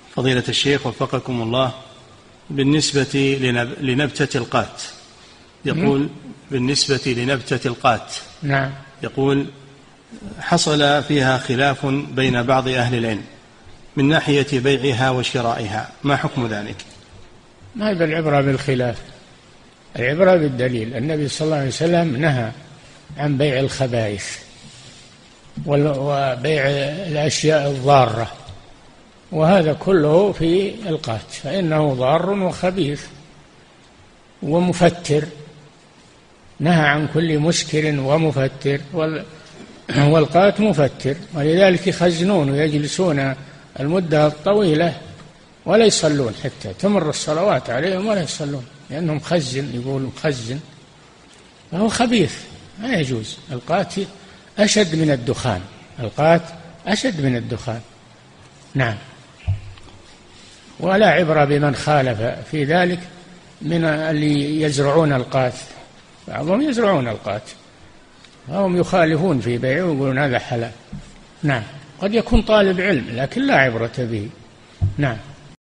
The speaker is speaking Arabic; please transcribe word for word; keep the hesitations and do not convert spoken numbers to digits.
فضيلة الشيخ وفقكم الله، بالنسبة لنبتة القات، يقول بالنسبة لنبتة القات نعم يقول حصل فيها خلاف بين بعض أهل العلم من ناحية بيعها وشرائها، ما حكم ذلك؟ ما هي العبرة بالخلاف، العبرة بالدليل. النبي صلى الله عليه وسلم نهى عن بيع الخبائث وبيع الأشياء الضارة، وهذا كله في القات، فإنه ضار وخبيث ومفتر. نهى عن كل مسكر ومفتر، والقات مفتر، ولذلك يخزنون ويجلسون المدة الطويلة ولا يصلون، حتى تمر الصلوات عليهم ولا يصلون، لأنهم مخزن، يقول مخزن، فهو خبيث ما يجوز. القات أشد من الدخان، القات أشد من الدخان. نعم. ولا عبرة بمن خالف في ذلك من اللي يزرعون القات، بعضهم يزرعون القات وهم يخالفون في بيعه ويقولون هذا حلال. نعم. قد يكون طالب علم لكن لا عبرة به. نعم.